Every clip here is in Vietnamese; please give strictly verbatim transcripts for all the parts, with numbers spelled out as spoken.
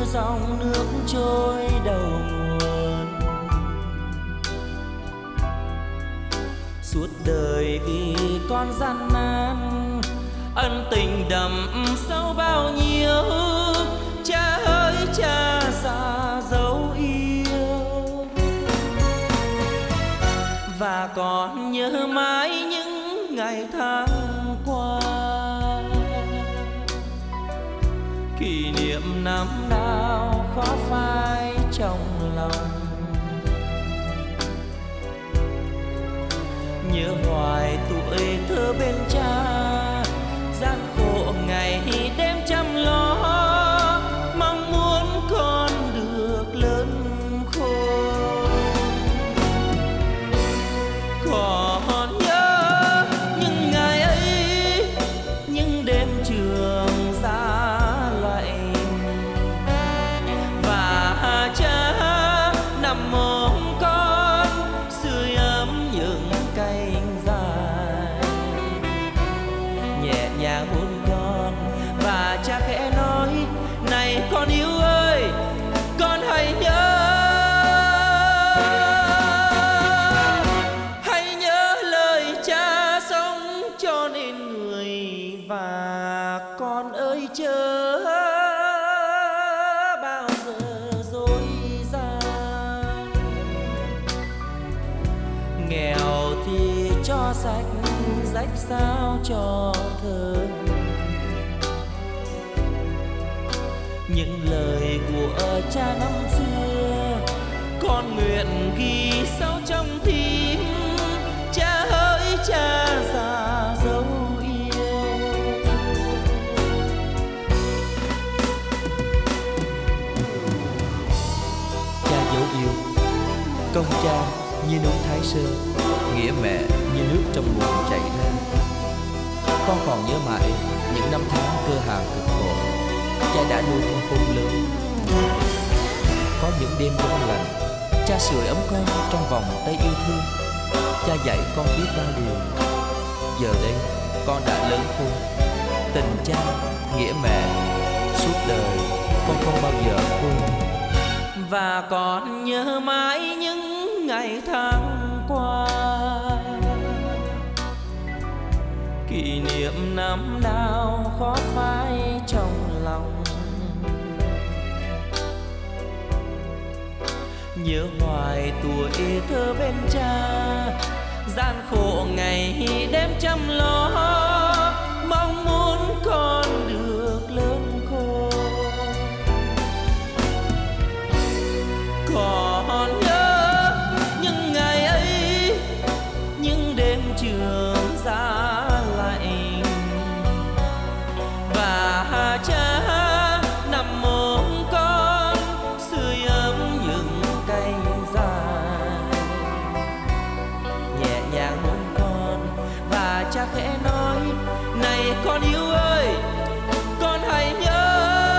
dòng nước trôi đầu nguồn. Suốt đời vì con gian nan, ân tình đậm sâu bao nhiêu. Cha ơi cha già dấu yêu, và còn nhớ mãi những ngày tháng qua. Kỷ niệm năm nào khó phai trong lòng, nhớ hoài tuổi thơ bên cha. Gian khổ ngày đêm chăm lo, mong muốn con được lớn khôn. Còn nhớ những ngày ấy, những đêm trường giá lạnh, và cha nằm ôm con sưởi ấm những cánh dài, nhẹ nhàng hôn con. Và cha khẽ nói: này con yêu ơi, con hãy nhớ, hãy nhớ lời cha sống cho nên người. Và con ơi chớ bao giờ dối gian, nghèo thì cho sạch, rách sao cho thơ. Những lời của cha năm xưa con nguyện ghi sâu trong tim. Cha ơi cha già dấu yêu, cha dấu yêu. Công cha như núi Thái Sơn, nghĩa mẹ như nước trong nguồn chảy ra. Con còn nhớ mãi những năm tháng cơ hàng cực khổ, cha đã nuôi con khôn lớn. Có những đêm đông lạnh, cha sưởi ấm con trong vòng tay yêu thương. Cha dạy con biết bao điều. Giờ đây con đã lớn khôn, tình cha nghĩa mẹ suốt đời con không bao giờ quên. và còn nhớ mãi những ngày tháng qua. Kỷ niệm năm nào khó phai trong lòng, nhớ hoài tuổi thơ bên cha. Gian khổ ngày đêm chăm lo, mong muốn con được lớn khôn. Còn nhớ những ngày ấy, những đêm trường giá lạnh, và cha nằm ôm con sưởi ấm những cánh dài, nhẹ nhàng hôn con. Và cha khẽ nói: này con yêu ơi, con hãy nhớ,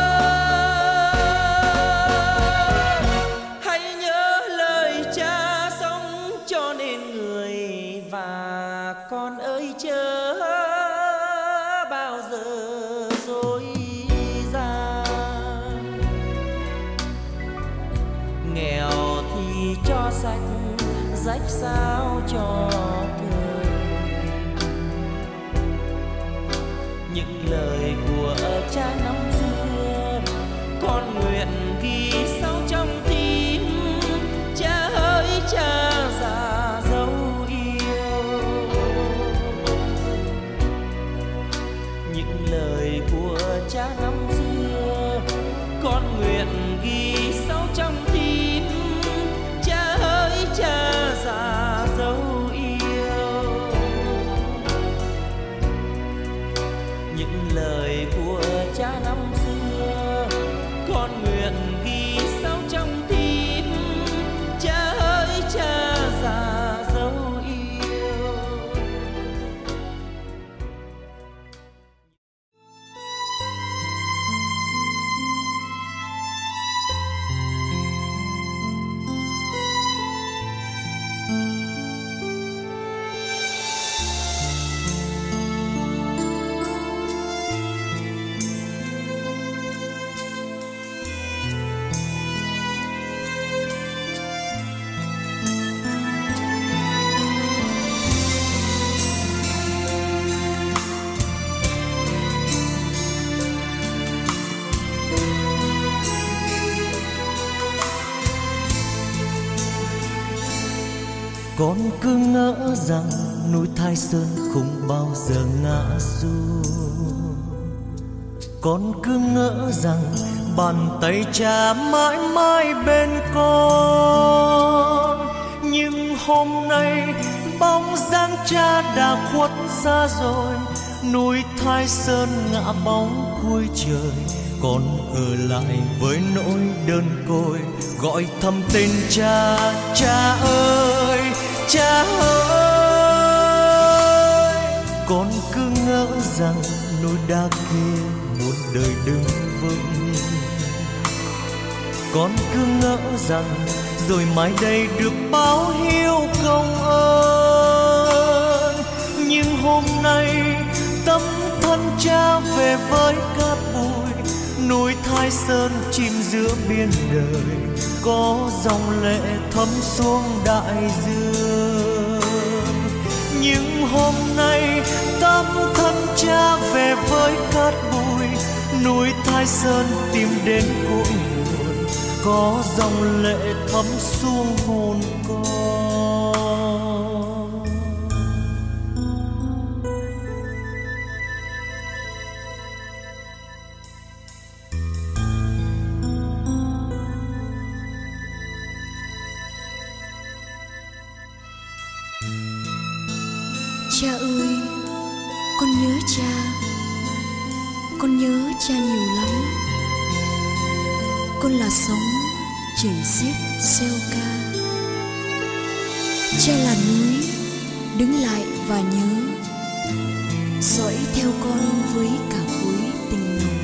hãy nhớ lời cha sống cho nên người. Và con ơi chớ bao giờ dối gian, nghèo thì cho sạch, rách sao cho thơ. Những lời của cha năm xưa con nguyện ghi sâu trong tim. Cha ơi cha già dấu yêu, những lời của cha năm xưa con nguyện ghi sâu trong tim. Cha ơi cha già dấu yêu, những lời của cha năm xưa con nguyện ghi sâu trong tim. Cha ơi cha già dấu yêu. Con cứ ngỡ rằng núi Thái Sơn không bao giờ ngã xuống. Con cứ ngỡ rằng bàn tay cha mãi mãi bên con. Nhưng hôm nay bóng dáng cha đã khuất xa rồi, núi Thái Sơn ngã bóng cuối trời. Con ở lại với nỗi đơn côi, gọi thầm tên cha. Cha ơi, cha ơi. Con cứ ngỡ rằng núi đá kia một đời đứng vững. Con cứ ngỡ rằng rồi mai đây được báo hiếu công ơn. Nhưng hôm nay tấm thân cha về với cát bụi, núi Thái Sơn chìm giữa biển đời, có dòng lệ thấm xuống đại dương. Nhưng hôm nay tấm thân cha về với cát bụi, núi Thái Sơn tìm đến cội nguồn, có dòng lệ thấm xuống hồn con. Cha ơi, con nhớ cha, con nhớ cha nhiều lắm. Con là sóng chảy xiết xeo ca, cha là núi đứng lại và nhớ, dõi theo con với cả khối tình nồng,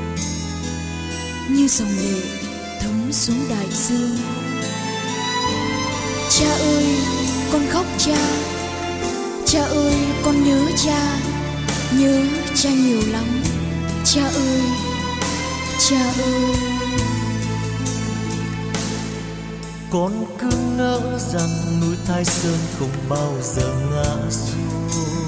như dòng lệ thấm xuống đại dương. Cha ơi, con khóc cha. Cha ơi, con nhớ cha, nhớ cha nhiều lắm. Cha ơi, cha ơi. Con cứ ngỡ rằng núi Thái Sơn không bao giờ ngã xuống.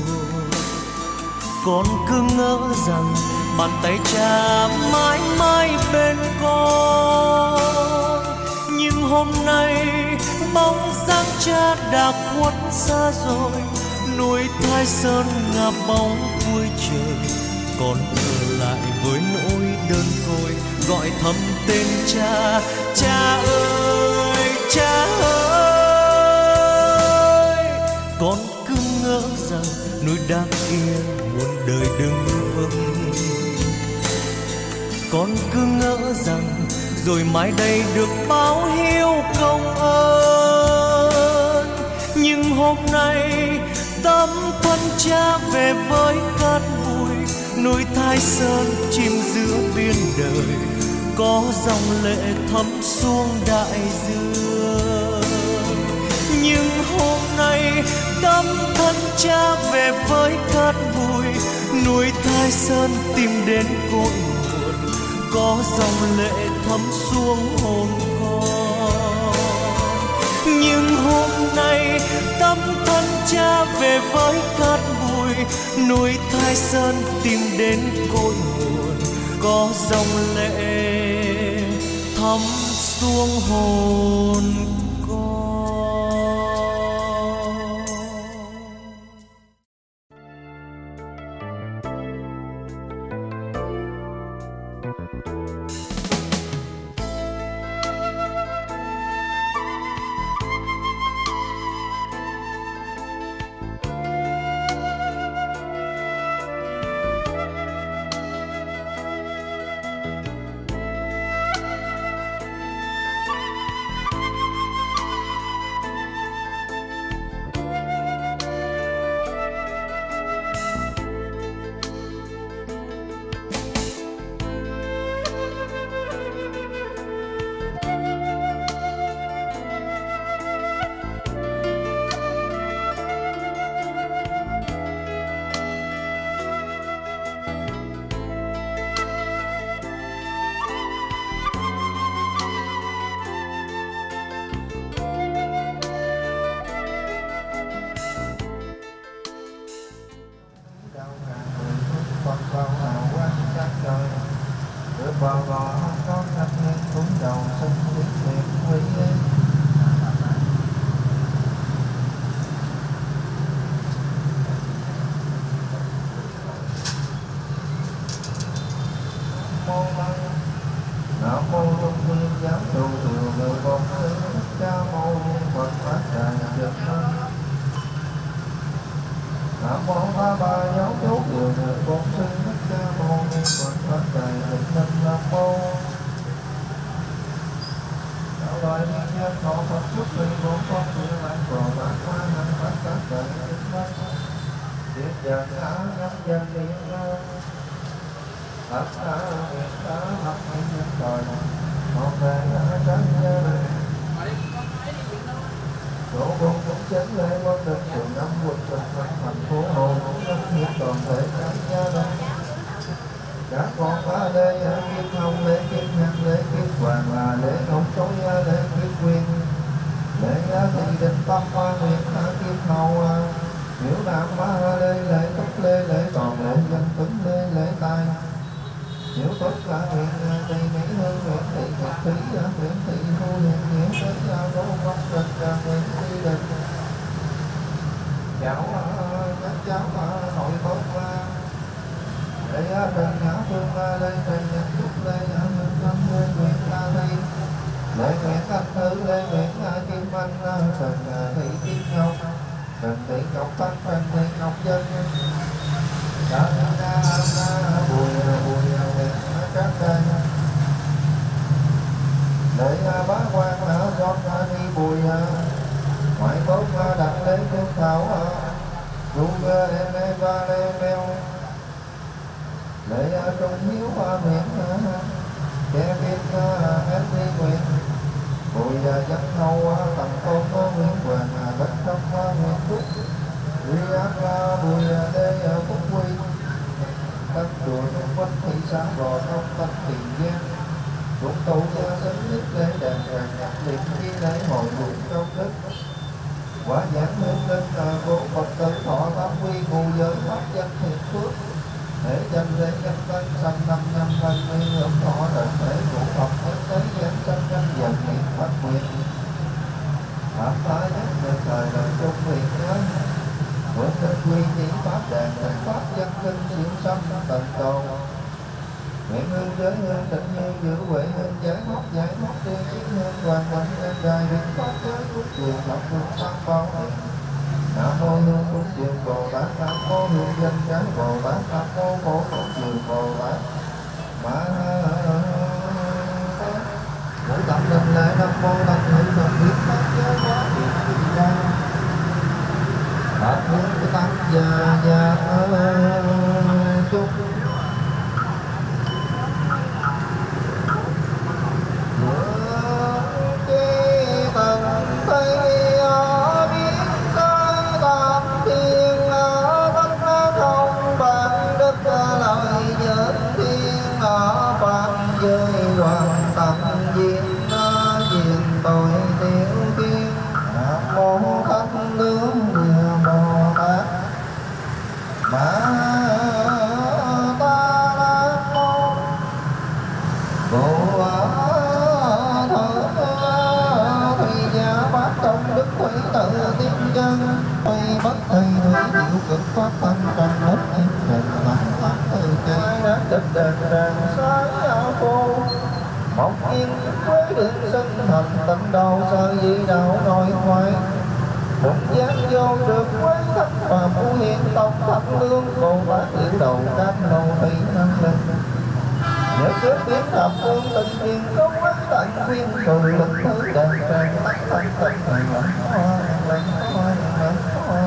Con cứ ngỡ rằng bàn tay cha mãi mãi bên con. Nhưng hôm nay bóng dáng cha đã khuất xa rồi, núi Thái Sơn ngả bóng cuối trời. Con ở lại với nỗi đơn côi, gọi thầm tên cha. Cha ơi, cha ơi. Con cứ ngỡ rằng núi đá kia muôn đời đứng vững. Con cứ ngỡ rằng rồi mai đây được báo hiếu công ơn. Nhưng hôm nay tấm thân cha về với cát bụi, núi Thái Sơn chìm giữa biển đời, có dòng lệ thấm xuống đại dương. Nhưng hôm nay tấm thân cha về với cát bụi, núi Thái Sơn tìm đến cội nguồn, có dòng lệ thấm xuống hồn con. Nhưng hôm nay tấm thân cha về với cát bụi, núi Thái Sơn tìm đến cội nguồn, có dòng lệ thấm xuống hồn con. bò bò có thắp hương cúng đầu sân quyết liệt quý mô tăng nam mô luân viên giám trụ từ người con sư cha mâu Phật phát đại nhật thân nam mô a ba giáo chủ từ người con sư cha mâu Phật phát đại nhật thân nam mô loài nhân dân thọ Phật xuất linh bốn con sư lãnh phổ bản qua năng phát phát đại nhật thân tiếp dân á nhân dân điện ơn tất cả việc cả học nhân dân đời một về ở các gia đình số bốn cũng chấn lễ quân được trường năm quận trực thành phố Hồ Nhân hiện toàn thể các gia đình các con ba lễ kim hồng lễ kim hằng lễ kim hoàng là lễ ngọc tối lễ kim quyền lễ thị định tâm hoa nguyện kim hầu hiểu nam ba lễ lễ túc lễ lễ toàn lễ dân tính lễ lễ tài hiểu tất cả nguyện tỳ mỹ hương nguyện thị nhật thí nguyện thị thu hiền nguyện tới gia đô công trình nguyện thi định cháu các cháu nội tốt lễ trần ngã phương lễ trần nhật trúc lễ hương tâm lễ nguyện ta thi lễ nguyện anh thư lễ nguyện kim anh trần thị kim ngọc trần thị ngọc thanh trần thị ngọc dân trần na na bùi bùi nguyện các cây lễ bá quan con đi bùi ngoại tốt đặt lễ trung thảo ru em em ba lê mèo lễ trung hiếu nguyện kẻ biết em đi nguyện bùi dân hầu tầng tôn có nguyện hoàng đất trong nguyện phúc Quý ác bùi đê phúc quy tất chùa trong quách thị xã Gò Thông Tân Tiền Giang chúng tu gia sớm nhất lễ đàn ràng nhạc liệt khi lễ hội nguyện công đức quả giảng hương linh vô Phật tử thọ tam quy ngụ giới pháp dân thiện phước để chân lễ nhân tân sanh năm năm thân nguyên hưởng thọ đợi thể của Phật đến tới giảng sanh nhân dần niệm phát nguyện pháp phá nhất được thời đời trung nguyện nhớ nguyện tinh quy chỉ pháp đàn thành pháp dân kinh siêu sanh tận cầu nguyện hương giới hương định như giữ huệ hương giải thoát giải thoát tiêu chiến hương hoàn thành nhân đài việc pháp giới cúng dường lập hương tăng bao niệm nam mô hương cúng dường Bồ Tát nam mô hương danh trái Bồ Tát nam mô phổ cúng dường Bồ Tát ma ngũ tập linh lễ nam mô tăng hữu đồng biết pháp giới quá điện thị ra pháp hương tăng già già chúc cực pháp thanh trần đất em trần nắng pháp từ trái đã đất đàn đàn sáng phô mọc yên với đường sinh thành tận đầu sơ di đạo nội ngoại một giác vô được với thất và phú hiện tộc thánh lương Bồ Tát liễu đầu các nô thị năng linh nhớ trước biết thập phương tình duyên có với tận duyên rồi lực thứ đàn tràn tắc thanh tận này lãnh hoa lãnh hoa lãnh hoa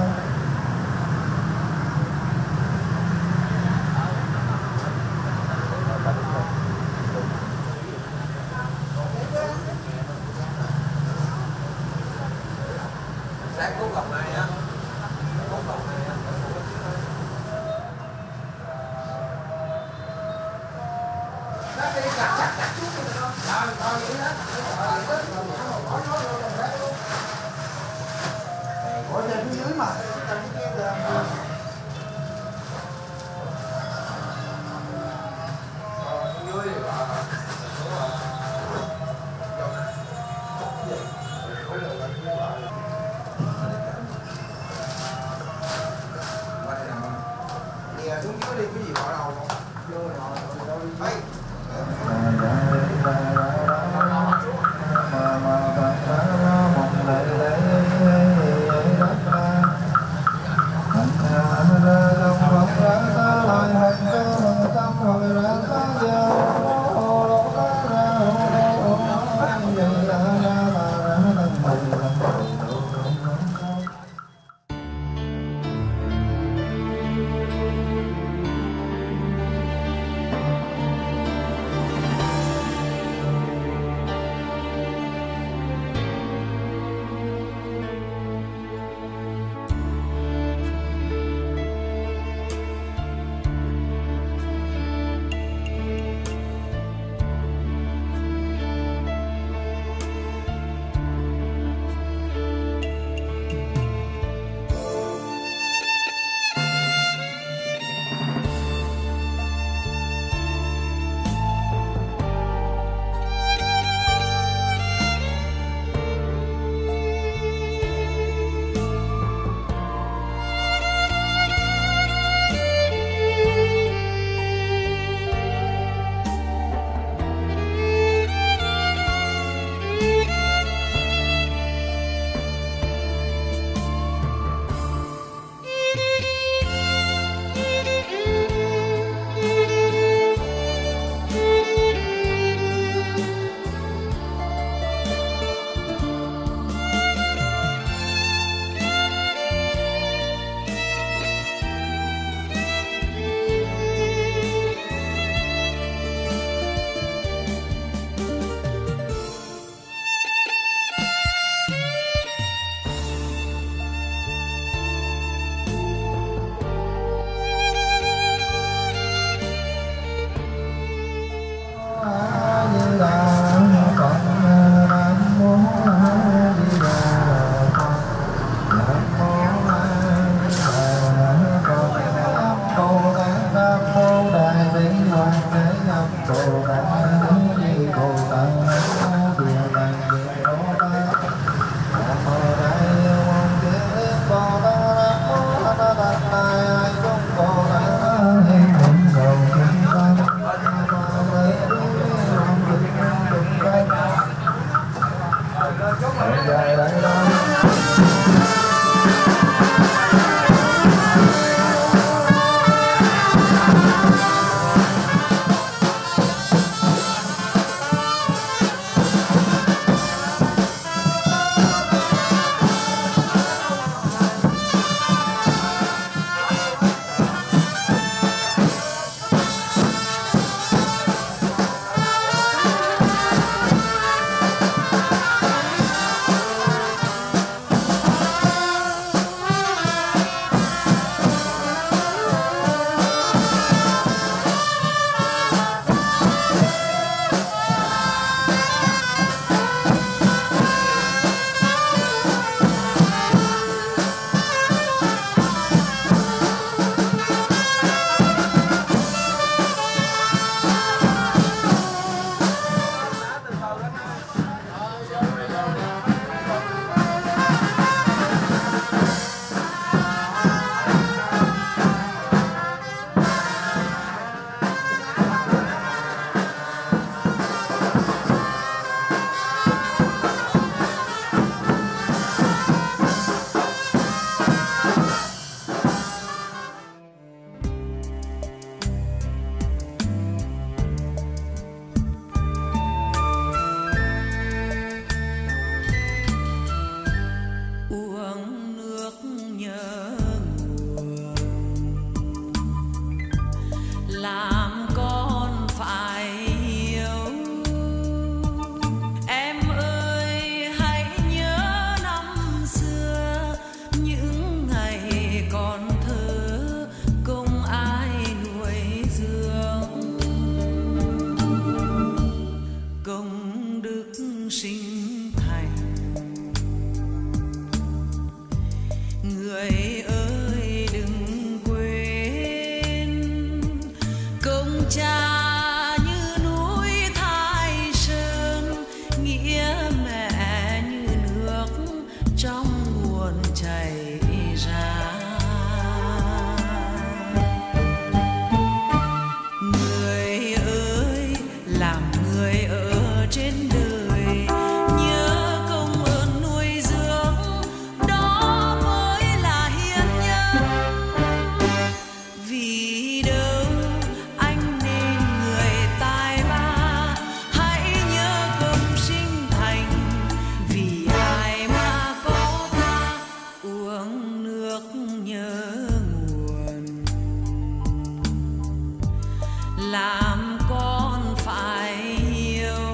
làm con phải hiểu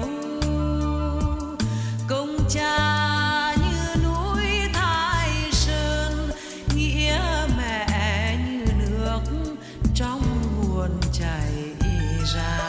công cha như núi Thái Sơn, nghĩa mẹ như nước trong nguồn chảy ra.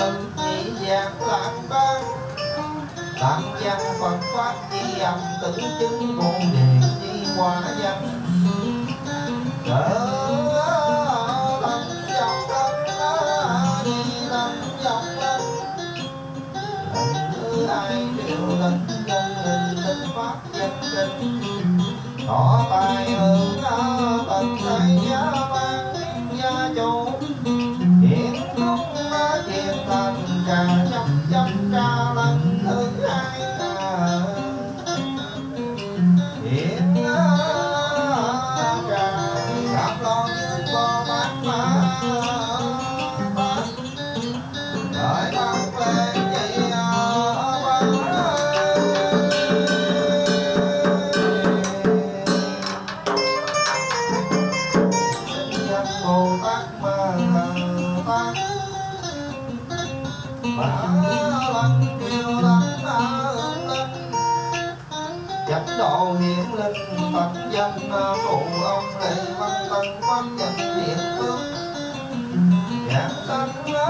Tam văn Phật pháp di âm tử chứng vô điền chi quả văn trở thành dòng lên đi lên dòng lên lần thứ hai triệu lần dân hình tính pháp dân kinh tỏ tài hưởng tận khai giá ban gia chủ hiện lúc chuyện thành trà chấp chấp trà lần thứ hai hiện trà gặp lo như bò bát ma đợi bác lên chị Bồ Tát Ma Tát ba lần kêu lần hương linh chánh độ hiển linh phật dân phụ ông lệ văn tân pháp nhân thiện phước giảng sanh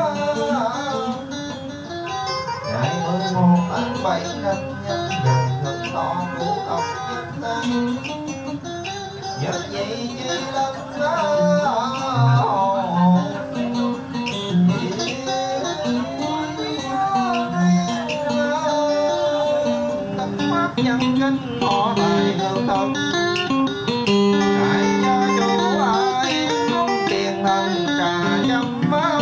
ngày mười một tháng bảy năm nhân dần thượng thọ ngũ độc nhất tăng nhất vị chi lần nhân kinh họ tài lương thân đại gia chủ ai không tiền thần trà dâm phạm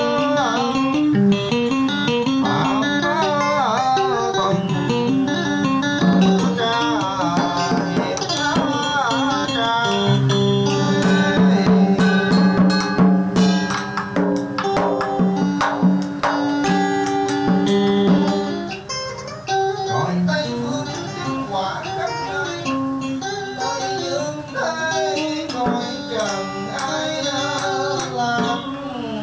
tuần trà hiệp trà rồi tây phương quả khắp nơi nơi dương thế coi trần ai làm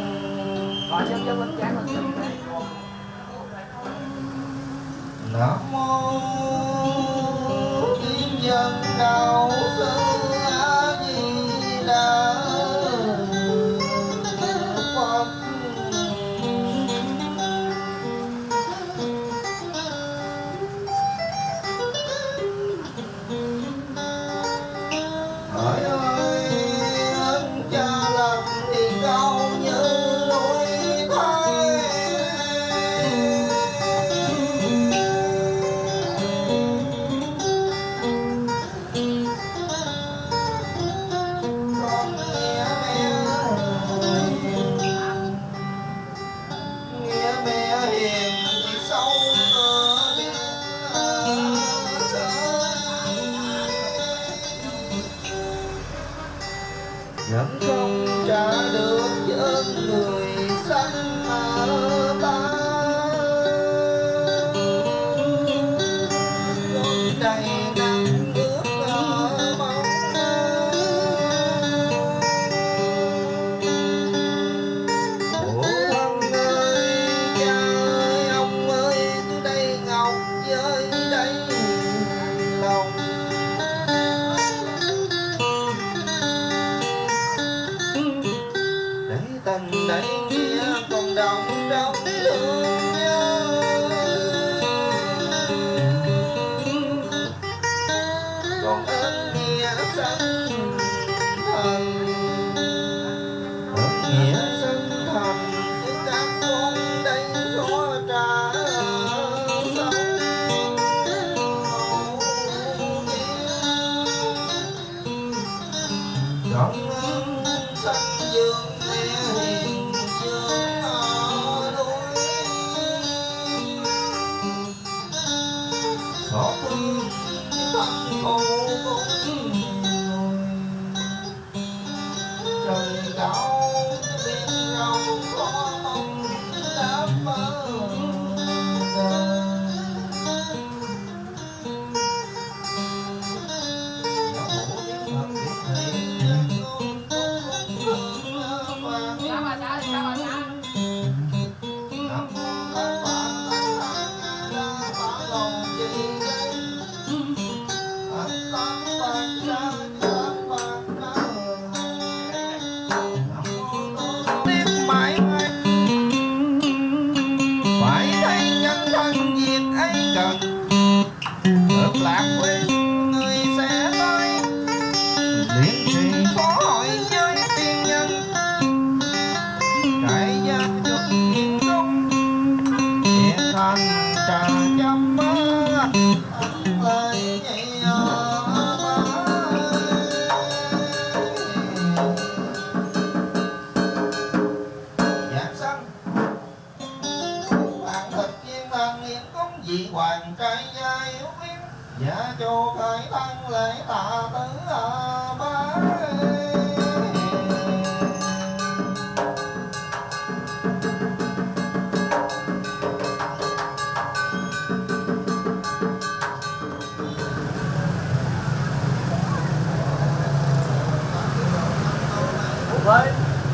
nam mô tiên nhân đạo sư A Di Đà Phật hỡi ơi ơn cha làm thì cao như núi Thái con nghe mẹ nghe mẹ hiền thì sâu cửa biết vẫn không trả được ơn người sanh mà ta con đầy nắng bước mong phụ thân ơi cha ơi ông ơi tôi đây ngọc với đây lòng để tình để nghĩa còn đọng trong thương nhớ còn ơn nghĩa sanh thành ơn nghĩa sanh thành chứ các con đây khó trả sâu còn ơn sanh dương mẹ hiền dương ở núi xót thương thân phụ cũng trời cao biển rộng có mong đáp ơn đời khởi tăng lễ tạ tứ bá. Vậy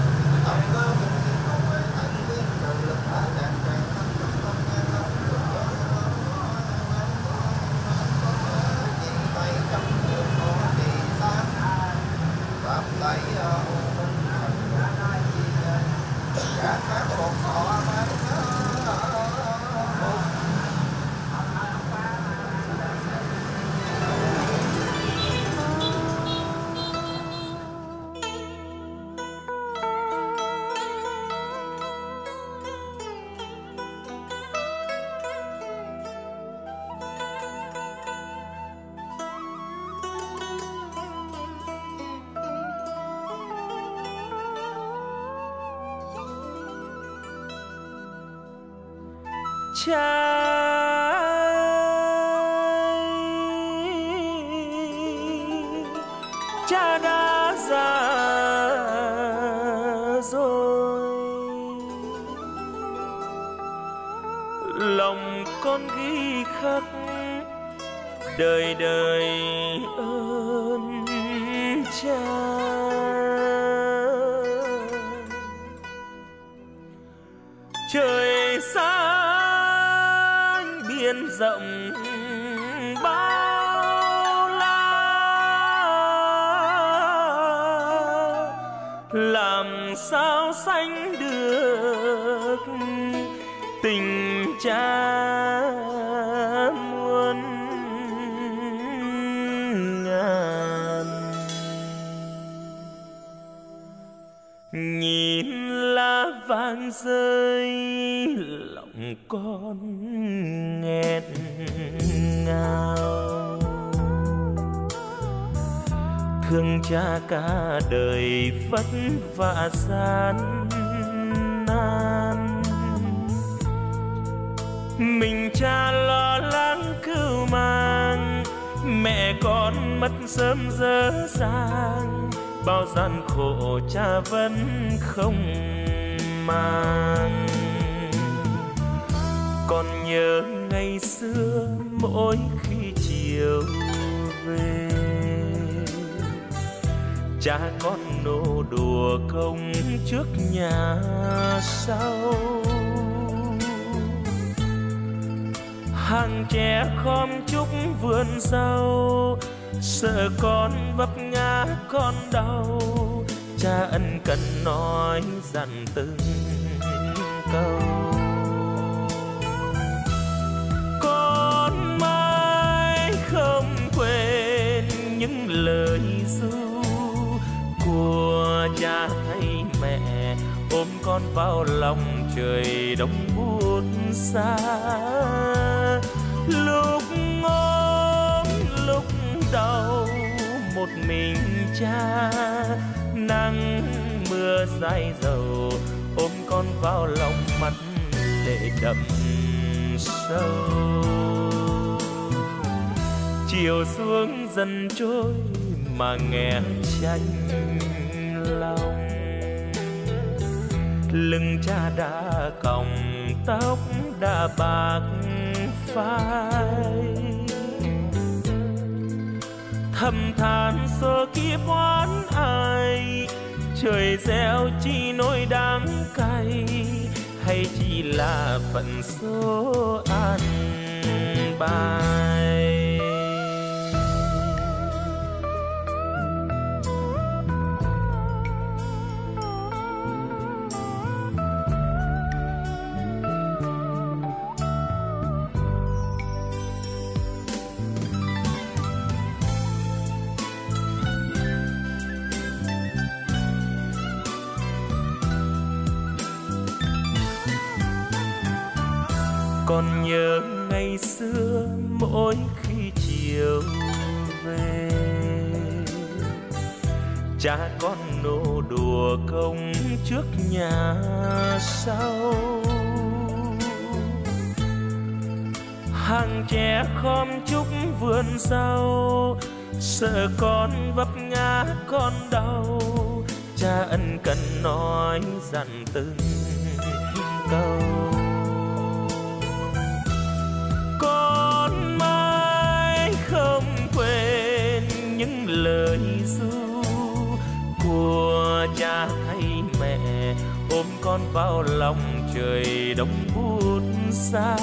cha cha đã già rồi, lòng con ghi khắc đời đời ơn cha. Trời xanh biển rộng bao la, làm sao sánh được tình cha muôn ngàn. Nhìn lá vàng rơi lòng con nghẹn ngào, thương cha cả đời vất vả gian nan. Mình cha lo lắng cưu mang, mẹ con mất sớm dở dàng, bao gian khổ cha vẫn không mang. Còn nhớ ngày xưa mỗi khi chiều về, cha con nô đùa công trước nhà sau. Hàng tre khom chúc vườn rau, sợ con vấp ngã con đau, cha ân cần nói dặn từng câu. Con mãi không quên những lời ru của cha hay mẹ, ôm con vào lòng trời đông buốt xa. Lúc ốm lúc đau một mình cha, nắng mưa dài dầu ôm con vào lòng, mắt lệ đậm sâu. Chiều xuống dần trôi mà nghe chạnh lòng, lưng cha đã còng tóc đã bạc phai. Thầm than số kiếp oán ai, trời gieo chi nỗi đắng cay, hay chỉ là phận số an bài. Còn nhớ ngày xưa mỗi khi chiều về, cha con nô đùa công trước nhà sau. hàng tre khom chúc vườn rau, sợ con vấp ngã con đau, cha ân cần nói dặn từng câu. Con mãi không quên những lời ru của cha thay mẹ, ôm con vào lòng trời đông bút xa.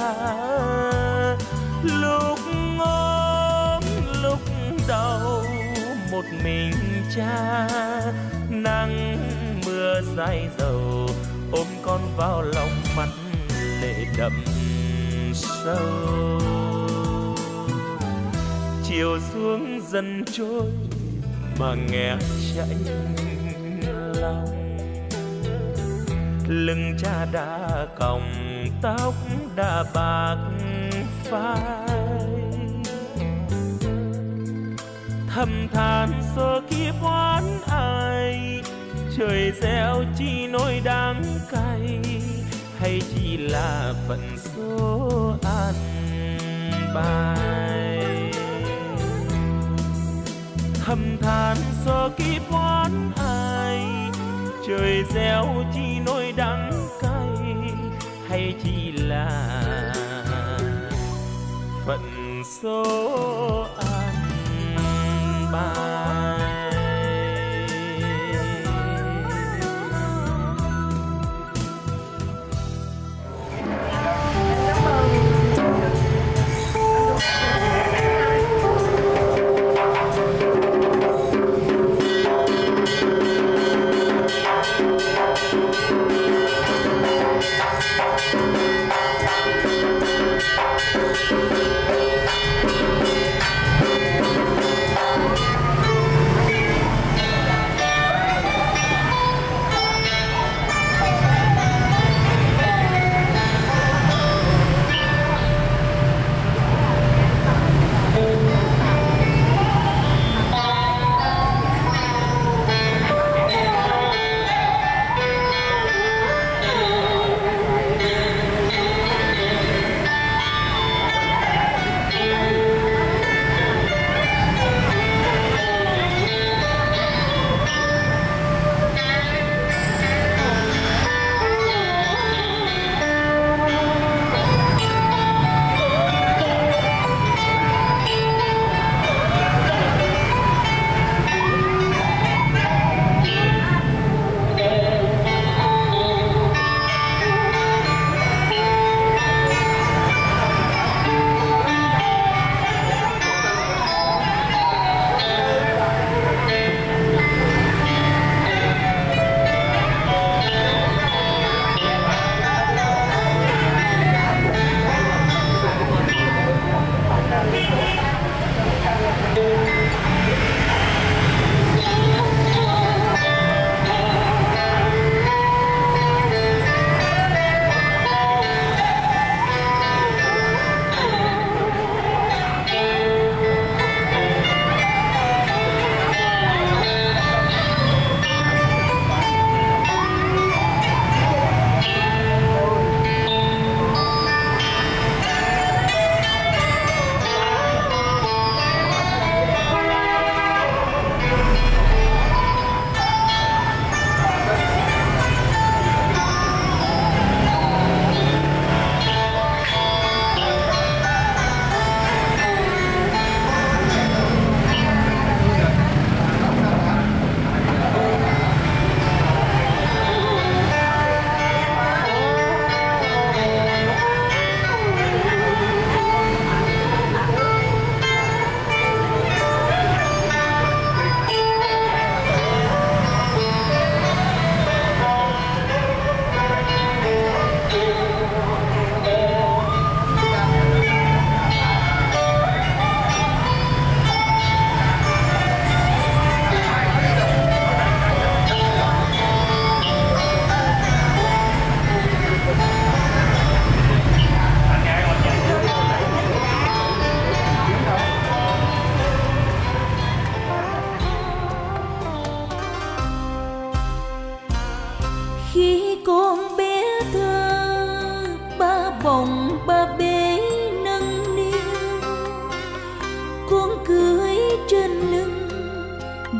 Lúc ốm lúc đau một mình cha, nắng mưa dài dầu ôm con vào lòng mắt lệ đậm sâu. Chiều xuống dần trôi mà nghe chạnh lòng, lưng cha đã còng tóc đã bạc phai. Thầm than số kiếp oán ai, trời gieo chi nỗi đắng cay, hay chỉ là phận số an bài. Thầm than số kiếp oán ai, trời gieo chi nỗi đắng cay, hay chỉ là phận số an bài.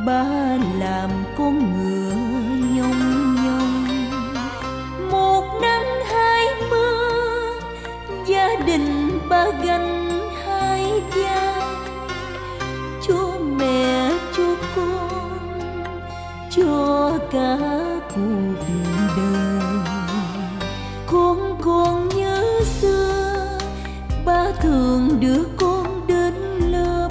ba làm con ngựa nhông nhông. Một nắng hai mưa, gia đình ba gánh hai vai. Cho mẹ cho con, cho cả cuộc đời. Con còn nhớ xưa, ba thường đưa con đến lớp.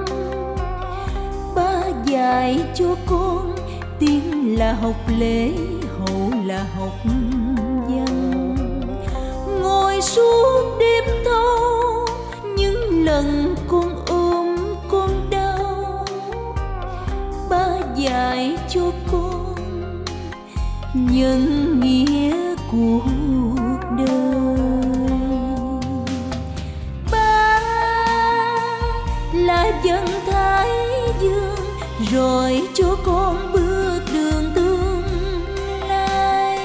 Ba dạy cho con tiếng là học lễ, hậu là học văn. Ngồi suốt đêm thâu, những lần con ôm con đau. Ba dạy cho con nhân nghĩa cuộc đời. Ba là dân Thái Dương, rồi cho con bước đường tương lai.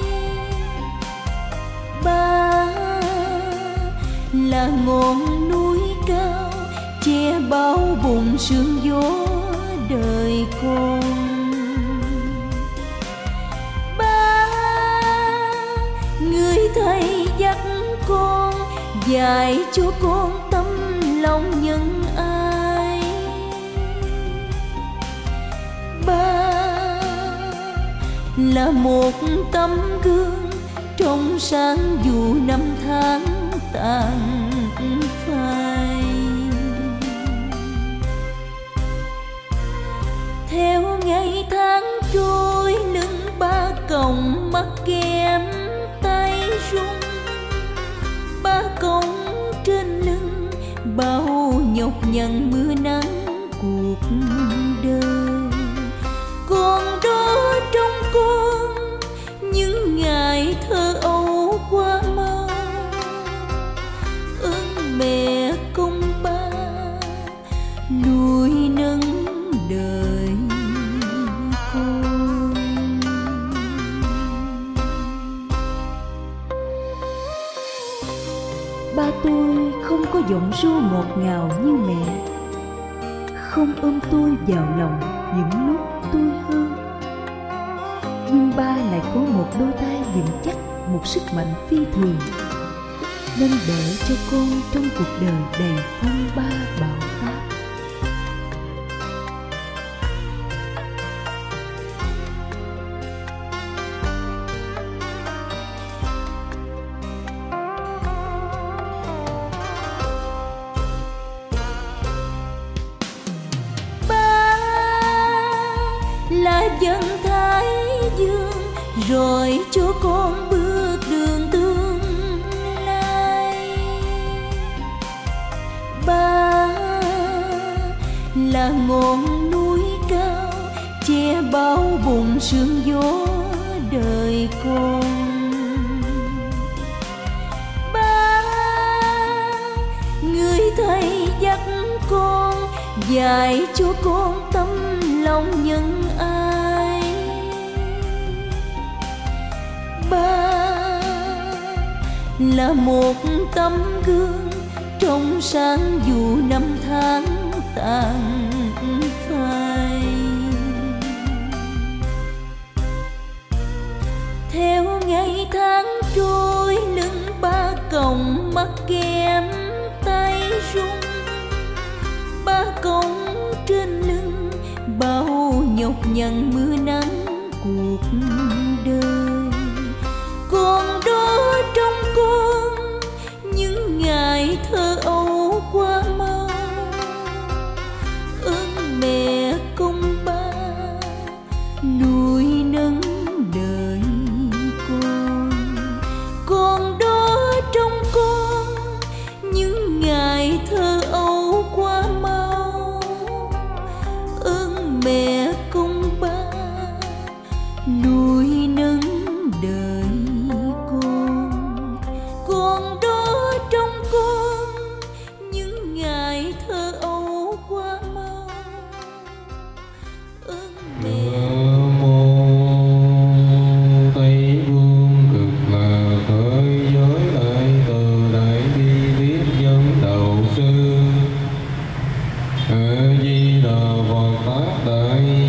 Ba là ngọn núi cao, che bao bụng sương gió đời con. Ba người thầy dắt con, dạy cho con tấm lòng nhân ái. Ba là một tấm gương trong sáng dù năm tháng tàn phai. Theo ngày tháng trôi, lưng ba còng mắt kem tay run. Ba còng trên lưng bao nhọc nhằn mưa nắng cuộc đời. Còn đó trong con những ngày thơ ấu qua mau. Ơn mẹ công ba nuôi nấng đời con. Ba tôi không có giọng ru ngọt ngào như mẹ, không ôm tôi vào lòng những lúc tôi hư. Nhưng ba lại có một đôi tay vững chắc, một sức mạnh phi thường, nên đỡ cho con trong cuộc đời đầy phong ba bão táp. Là dân Thái Dương, rồi cho con bước đường tương lai. Ba là ngọn núi cao, che bao bụng sương gió đời con. Ba người thầy dắt con, dạy cho con tấm lòng nhân ái. Ba là một tấm gương trong sáng dù năm tháng tàn phai. Theo ngày tháng trôi, lưng ba còng mắt kem tay run. Ba còng trên lưng bao nhọc nhằn mưa nắng cuộc đời. Còn đó trong con những ngày thơ ấu qua mau. Ơn mẹ công ba nuôi nấng đời con. Còn đó trong con những ngày thơ ấu qua mau. Ơn mẹ công ba nuôi nấng đời con. Còn đó trong con những ngày thơ ấu qua mau. Ơn mẹ. Tây Vương cực là thế giới đại từ đại bi viết dân đầu sư. A Di Đà Phật Tác Đại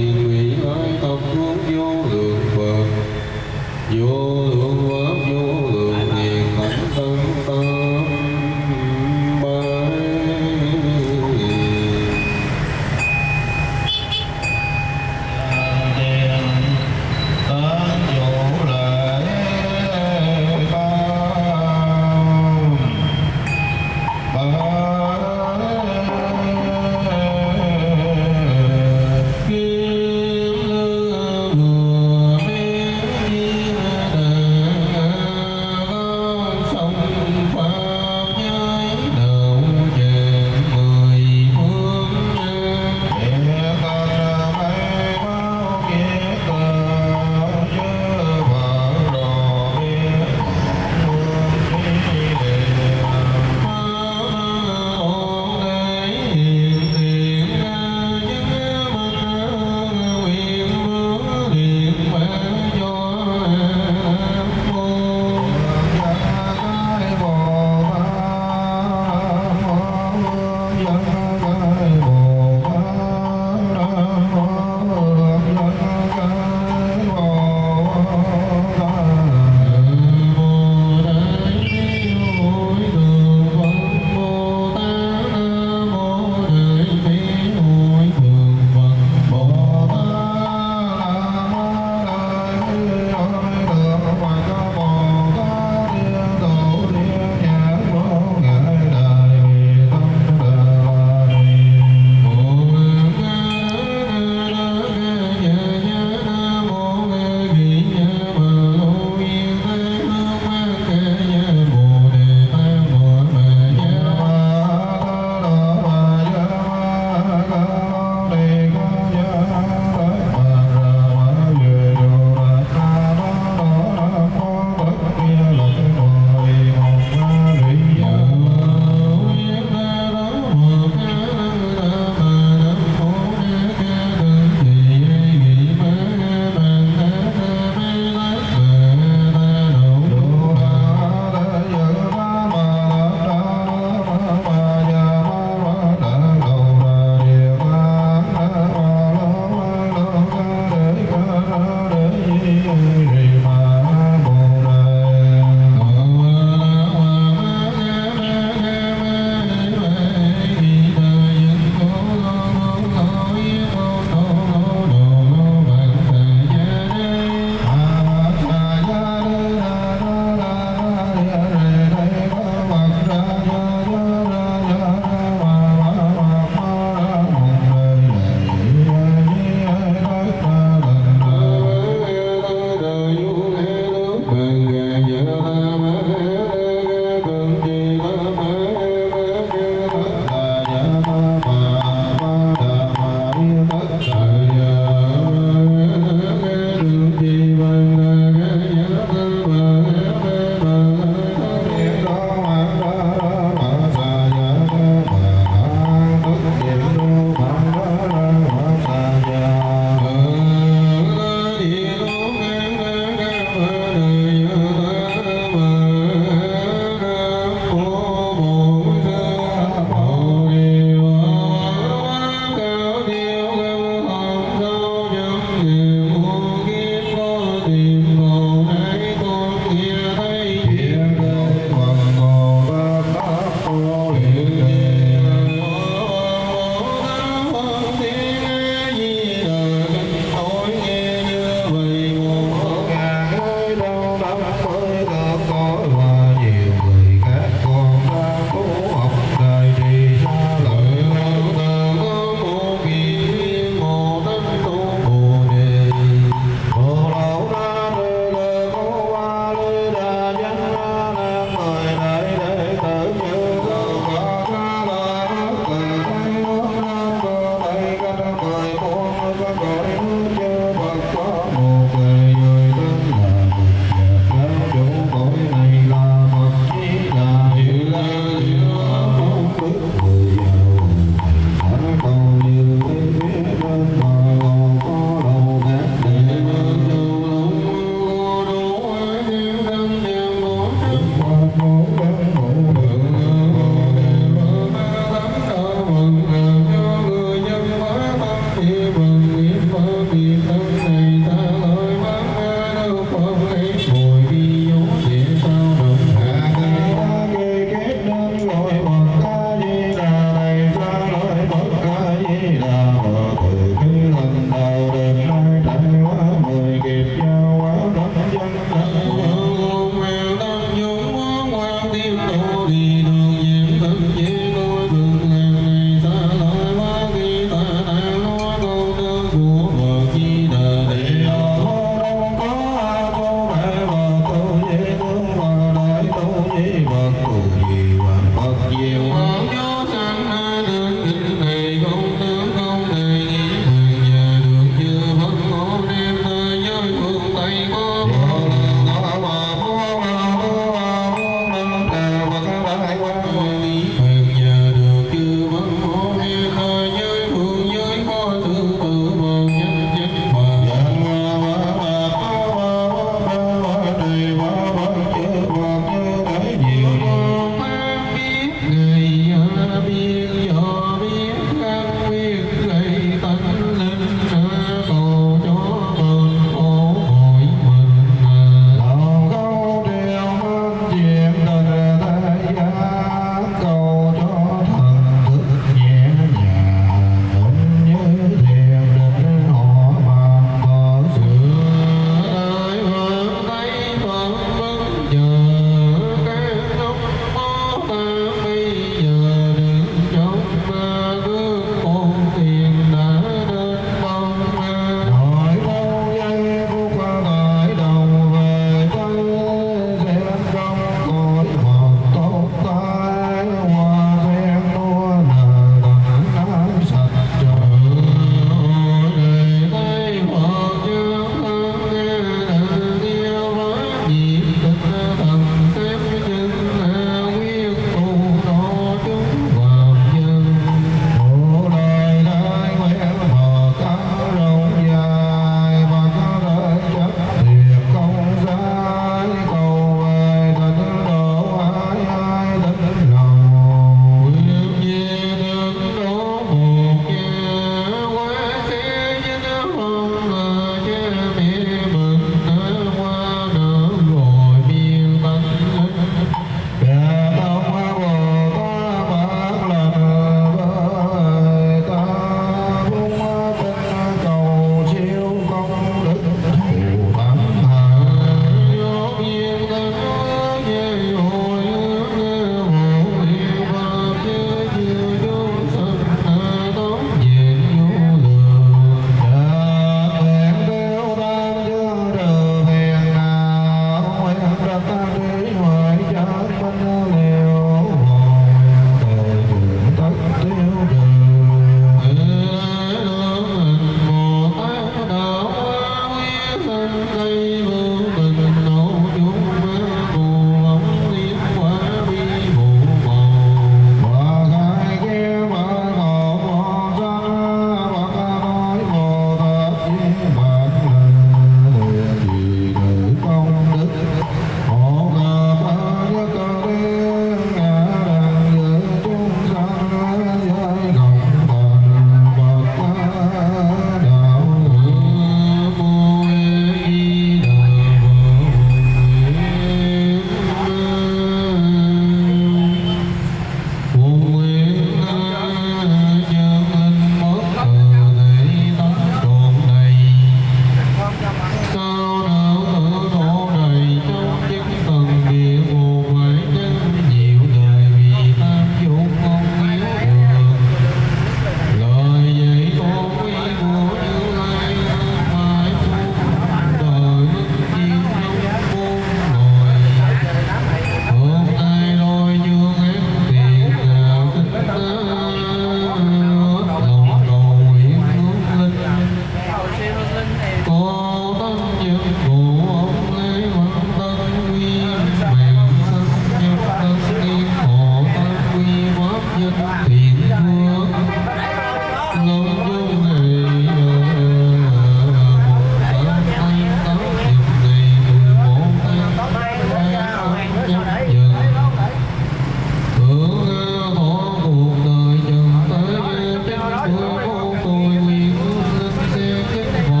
Hãy subscribe cho kênh Ghiền Mì Gõ để không bỏ lỡ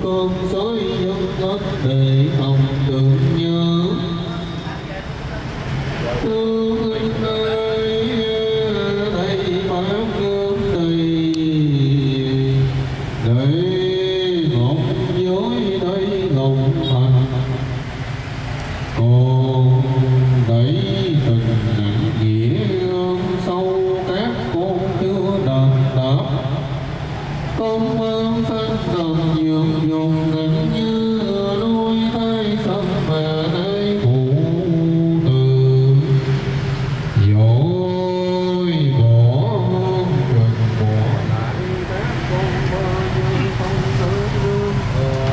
con sói dân đất để ông tưởng nhớ. Thương anh ơi, đây bác cơm đầy, đây ngọc dối, đây ngọc thành, còn đây tình nặng nghĩa sâu các con chưa đền đáp. Con ơn thân đồng dường dùng nặng như nuôi thai sân mà ai phụ từ dối bỏ gần bỏ lại các con bao nhiêu không thương lương thừa.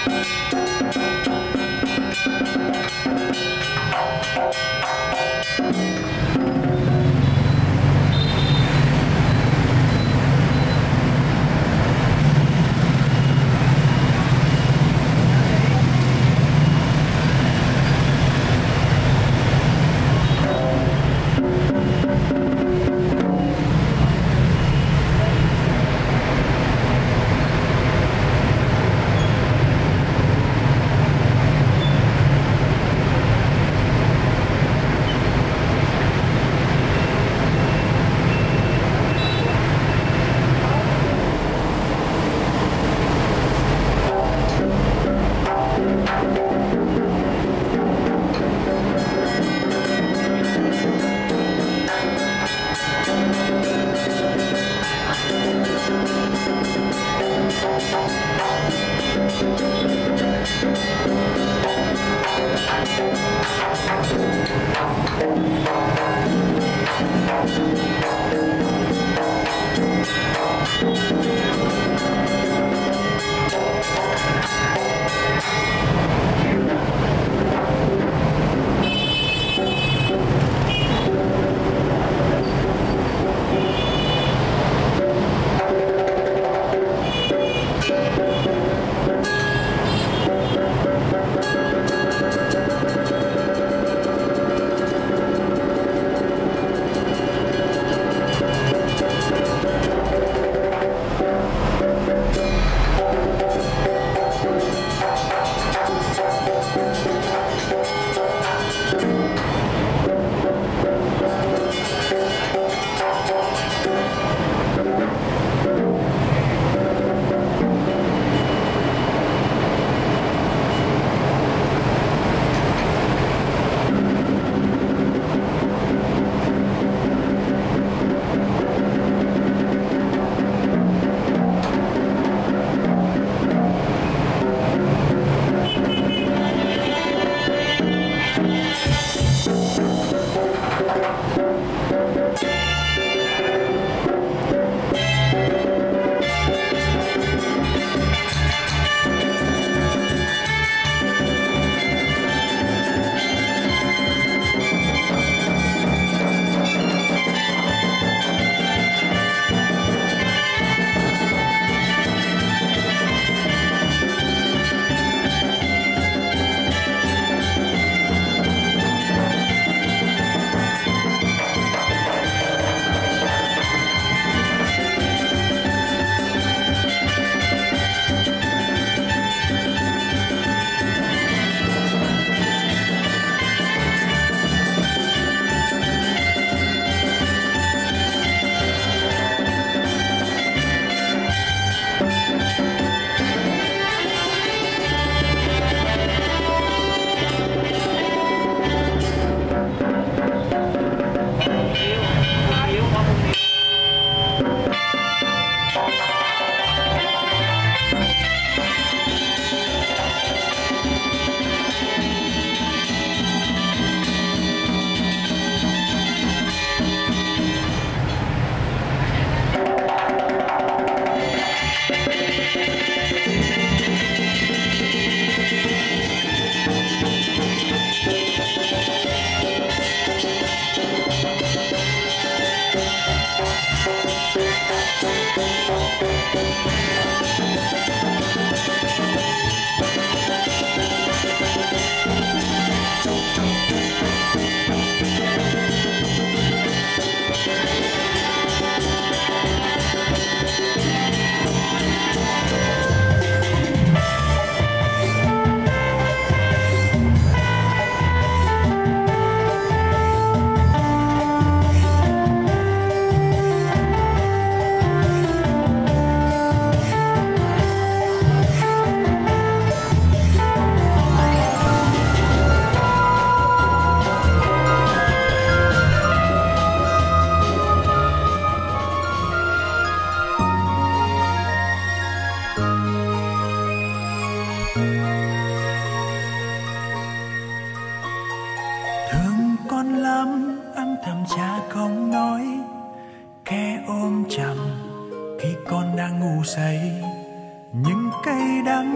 say những cây đắng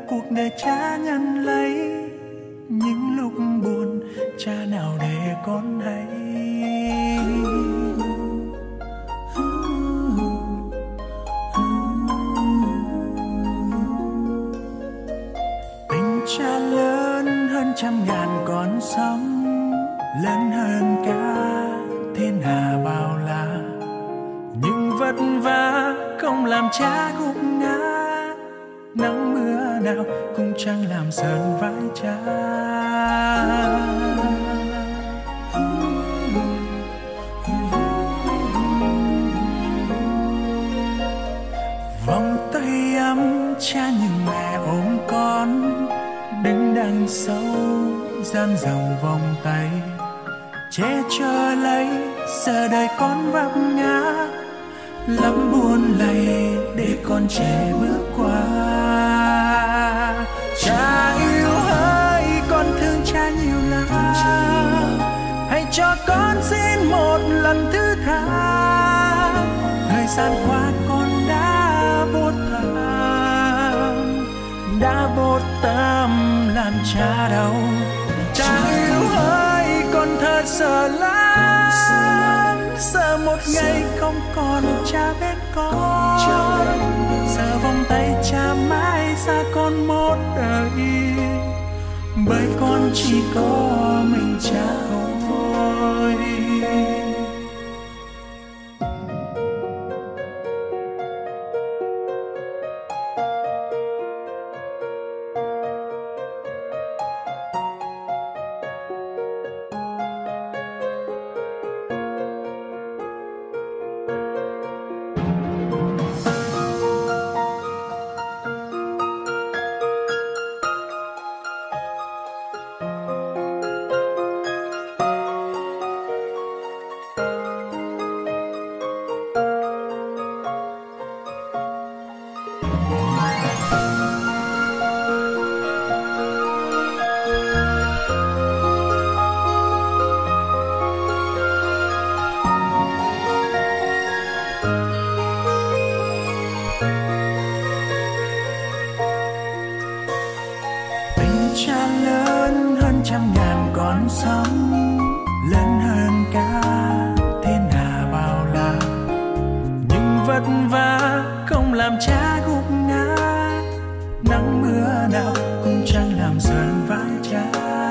cuộc đời cha nhận lấy. Những lúc buồn cha nào để con hay. Tình cha lớn hơn trăm ngàn con sóng, lớn hơn cả thiên hà bao la. Nhưng vất vả không làm cha gục ngã, nắng mưa nào cũng chẳng làm sờn vai cha. Vòng tay ấm cha nhưng mẹ ôm con, đứng đằng sau gian rộng vòng tay, che chở lấy giờ đời con vấp ngã. Lắm buồn lầy để con trẻ bước qua. Cha yêu ơi, con thương cha nhiều lắm, hãy cho con xin một lần thứ tha. Thời gian qua con đã vô tâm, đã vô tâm làm cha đau. Cha yêu ơi, con thật sợ lắm, sợ một ngày không còn cha bên con, sợ vòng tay cha mãi xa con một đời, bởi con chỉ có mình cha thôi. Cha lớn hơn trăm ngàn con sóng, lớn hơn cả thiên hà bao la. Nhưng vất vả không làm cha gục ngã, nắng mưa nào cũng chẳng làm sờn vai cha.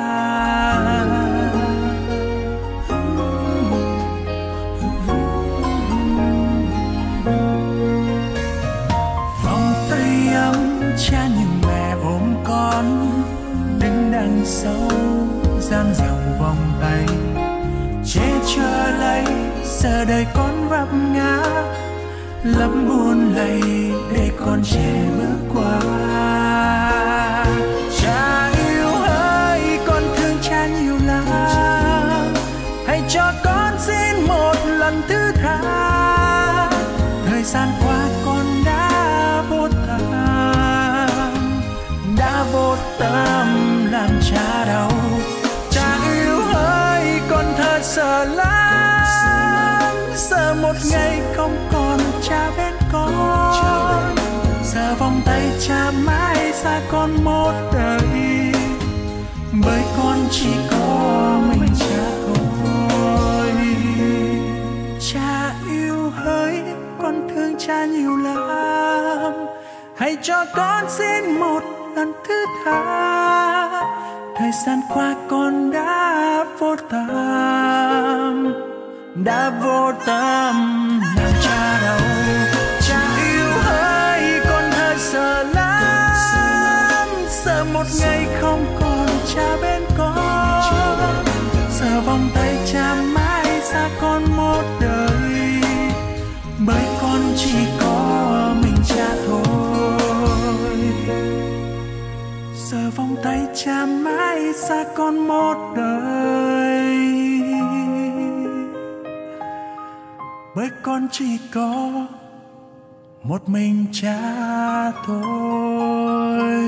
Vòng tay ấm cha nhưng mẹ ôm con, đằng sau gian rộng vòng tay, che chở lấy giờ đời con vấp ngã. Lắm buồn lầy để con trẻ bước qua. Cha yêu ơi, con thương cha nhiều lắm, hãy cho con xin một lần thứ tha. Thời gian qua con đã vô tâm, đã vô tâm làm cha đau. Cha yêu ơi, con thật sợ lắm, sợ một ngày không còn cha bên con, sợ vòng tay cha mãi xa con một đời, bởi con chỉ có mình cha thôi. Cha yêu ơi, con thương cha nhiều lắm, hãy cho con xin một lần thứ tha. Thời gian qua con đã vô tâm, đã vô tâm làm cha đau. Cha yêu ơi, con thật sợ lắm, sợ một ngày không còn cha bên con, sợ vòng tay cha mãi xa con một đời, bởi con chỉ có mình cha thôi. Giờ vòng tay cha mãi xa con một đời, bởi con chỉ có một mình cha thôi.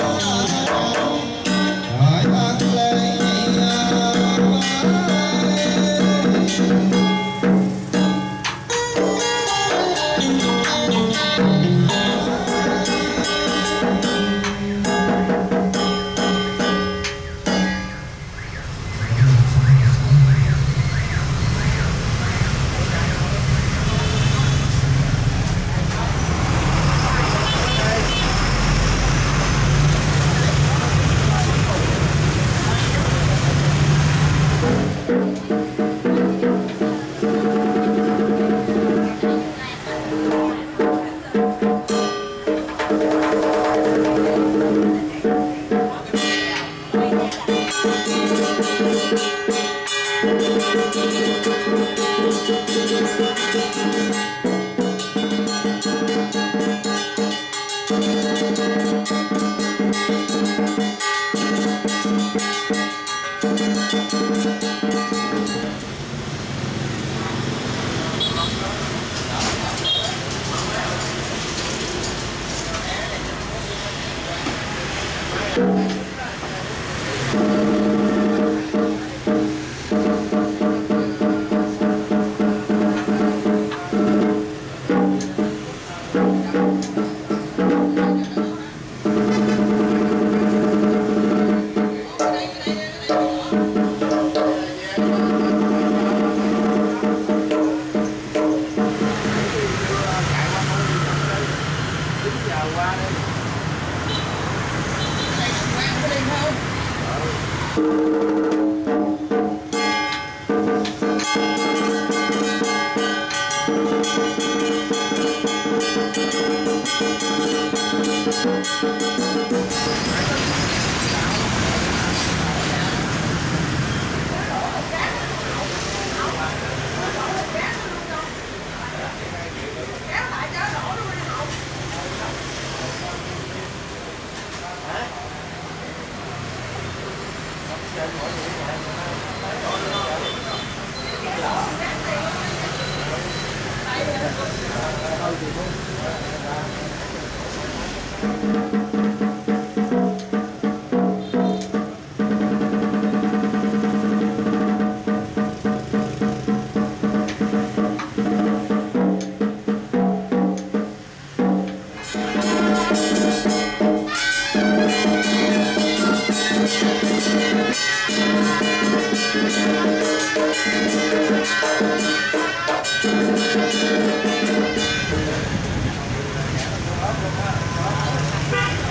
Hãy subscribe cho kênh Ghiền Mì Gõ để không bỏ lỡ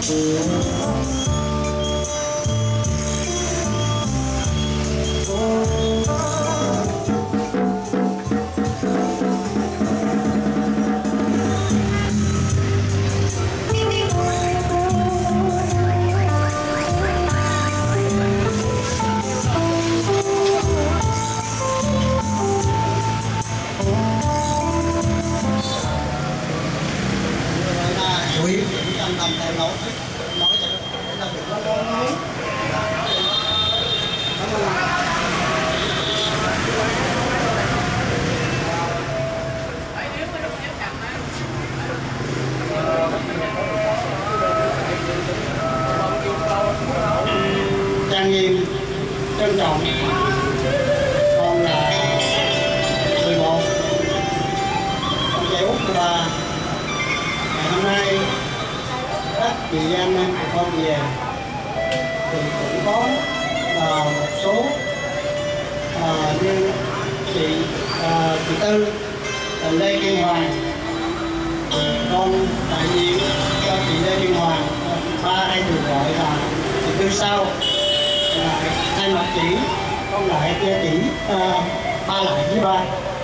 Trang nghiêm trân trọng con là mười một con trai út của bà. Ngày hôm nay các chị em của con về thì cũng có uh, một số uh, như chị uh, chị Tư uh, Lê Kim Hoàng, con đại diện cho chị Lê Kim Hoàng, uh, ba hay được gọi là chị Tư Sau. Thay mặt chị con lại cho chị uh, ba lại với ba.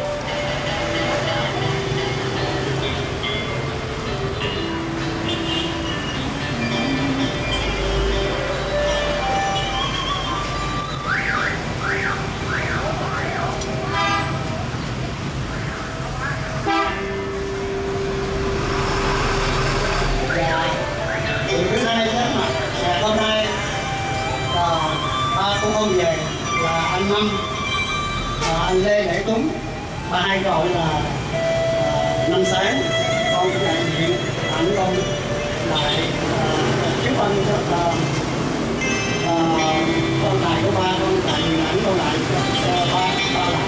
Chị thứ hai sáng mặt ngày hôm nay là ba của con về là anh Năm và anh Lê Đại Tuấn, ba hay gọi là uh, Năm Sáng. Con đại diện ảnh con lại chúc anh cho uh, uh, con tài của ba, con đại diện ảnh con lại cho ba ba lại.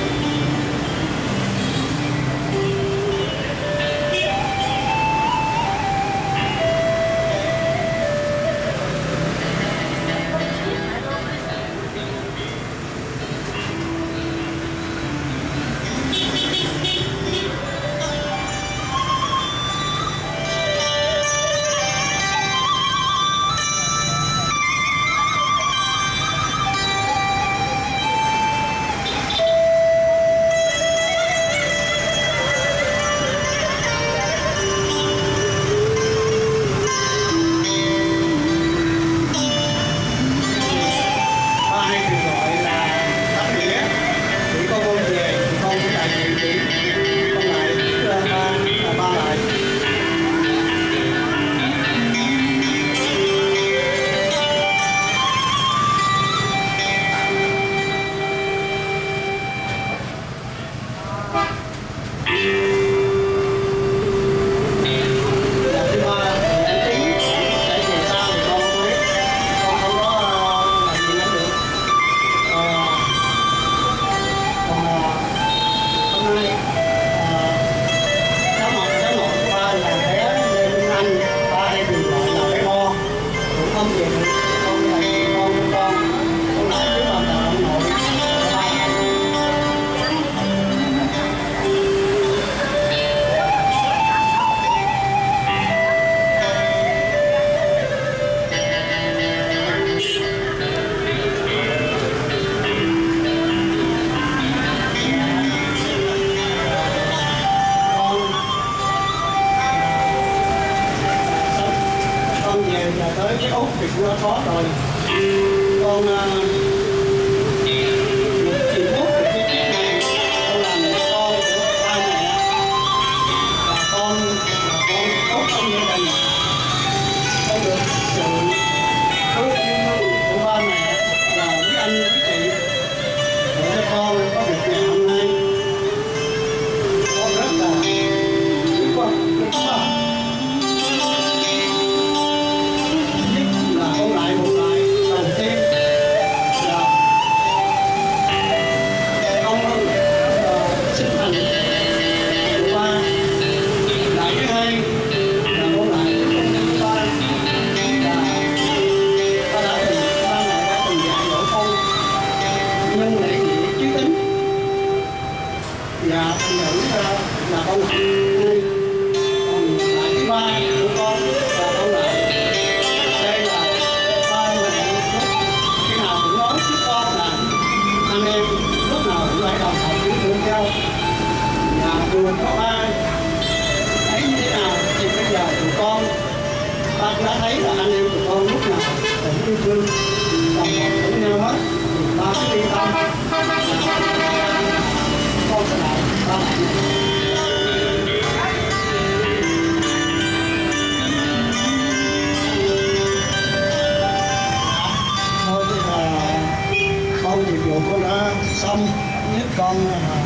Là ba cũng đã thấy là anh em tụi con lúc nào cũng yêu thương đồng hành với nhau hết. Ba cứ yên tâm, con sẽ lại ba lại. Thôi thì là con nhiệm vụ con đã xong, nhất con